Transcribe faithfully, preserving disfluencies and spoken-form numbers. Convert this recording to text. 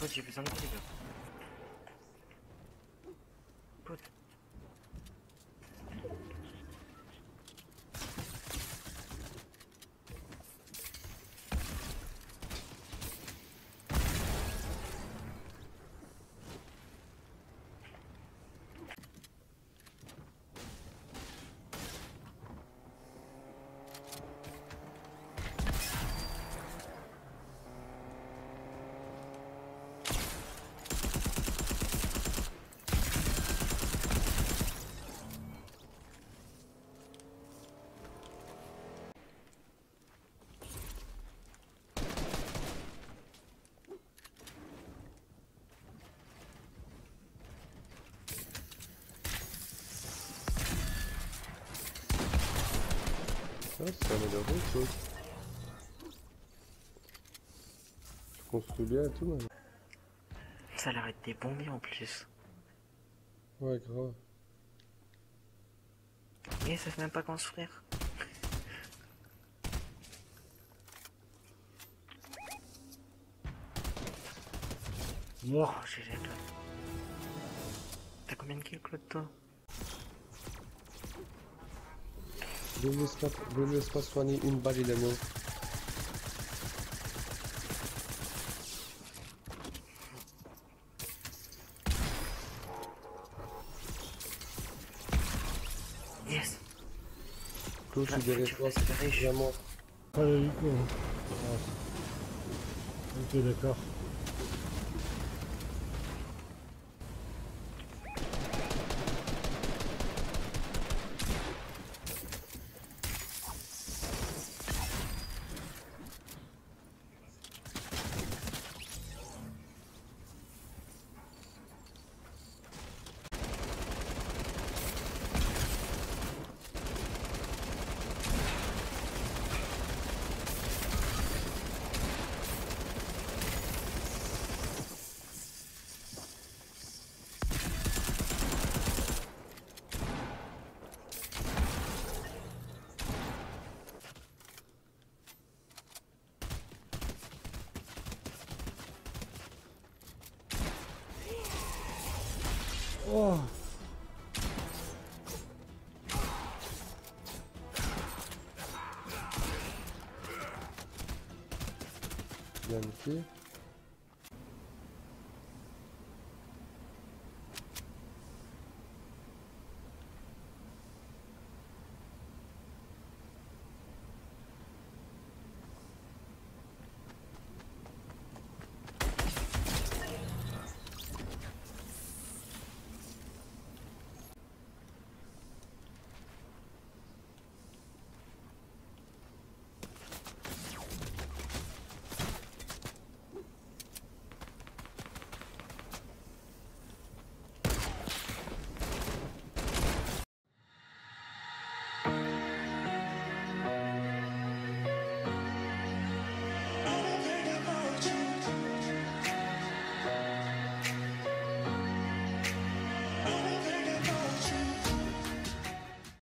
Pote, j'ai besoin de vous, les gars. Pote. Ah, ça m'a l'air bonne chose. Tu construis bien et tout, man. Ça a l'air d'être des bombiers en plus. Ouais, grave. Mais ça fait même pas construire. Wow, j'ai j'ai Claude. T'as combien de kills, Claude, toi? Je ne laisse pas, je ne laisse pas soigner une balle, il est mort. Yes. Claude, je suis derrière toi, c'est vraiment. Pas le Nico. Ah. Ok, d'accord. Oh! Bien niqué.